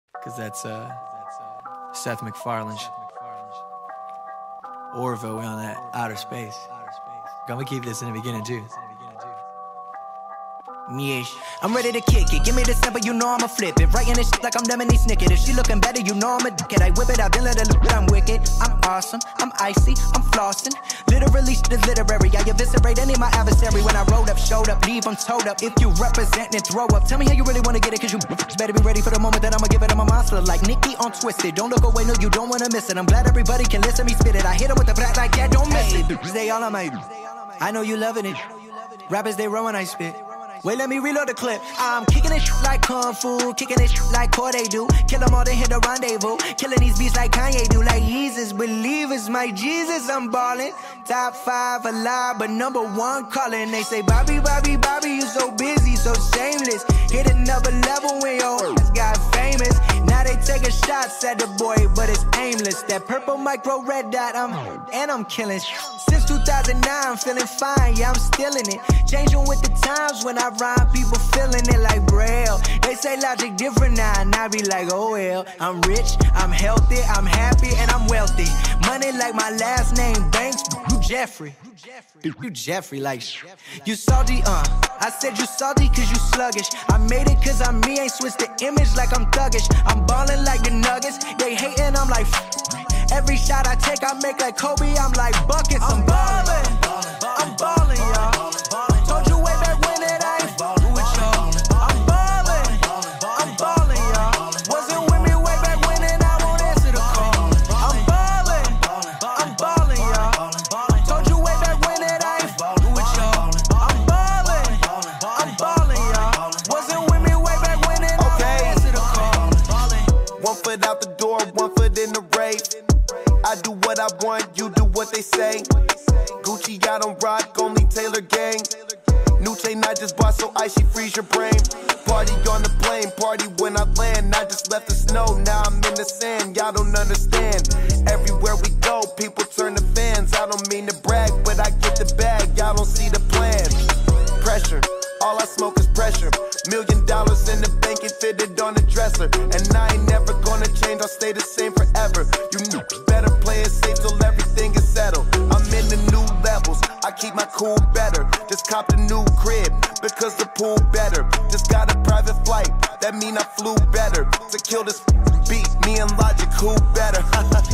Cause that's Seth MacFarlane. Orville, we on that outer space. Gonna keep this in the beginning too. Yeesh. I'm ready to kick it. Give me the sample, you know I'ma flip it. Writing this shit like I'm Lemony Snicket. If she looking better, you know I'm a dickhead. I whip it out, then let her look, I'm wicked. I'm awesome, I'm icy, I'm flossing. Literally shit is literary. I eviscerate any my adversary. When I rolled up, showed up, leave them towed up. If you represent, then throw up. Tell me how you really wanna get it, cause you better be ready for the moment that I'ma give it. I'm a monster like Nicki on Twisted. Don't look away, no, you don't wanna miss it. I'm glad everybody can listen me spit it. I hit them with the brat like that, don't miss it. They all on my. I know you loving it. Rappers, they run when I spit. Wait, let me reload the clip. I'm kicking this like Kung Fu, kicking this like Corday do. Kill them all, then hit the rendezvous. Killing these beats like Kanye do. Like Jesus, believers, my Jesus, I'm ballin'. Top 5 alive, but number 1 calling. They say, Bobby, Bobby, Bobby, you so busy, so shameless. Hit another level when your ass got famous. Now they taking shots at the boy, but it's aimless. That purple micro red dot, I'm killing. Since 2009, I'm feeling fine, yeah, I'm still in it. Changing with the times when I rhyme, people feeling it like Braille. They say logic different now, and I be like, oh well. I'm rich, I'm healthy, I'm happy, and I'm wealthy. Money like my last name, Banks, you Jeffrey. You Jeffrey, like, you salty, I said you salty cause you sluggish. I made it cause I'm me, ain't switched the image like I'm thuggish. I'm ballin' like the Nuggets, they hatin', I'm like, every shot I take, I make like Kobe, I'm like buckets, I'm ballin'. I'm ballin', y'all. Told you way back when that I ain't fallin' with y'all. I'm ballin', y'all. Wasn't with me way back when and I won't answer the call. I'm ballin', y'all. Told you way back when that I ain't fallin' with y'all. I'm ballin', y'all. Wasn't with me way back when and I won't answer the call. One foot out the door, one foot in the rave. I do what I want, you do what they say. Gucci, I don't rock, only Taylor gang. New chain I just bought so icy freeze your brain. Party on the plane, party when I land. I just left the snow, now I'm in the sand. Y'all don't understand. Everywhere we go, people turn to fans. I don't mean to brag, but I get the bag. Y'all don't see the plan. Pressure, all I smoke is pressure. $1 million in the bank and fitted on the dresser. And I ain't never gonna change, I'll stay the same forever. You better play it safe till everything is settled. I'm in the new levels, I keep my cool better. Just copped a new crib, because the pool better. Just got a private flight, that mean I flew better. To kill this beat, me and Logic, who better?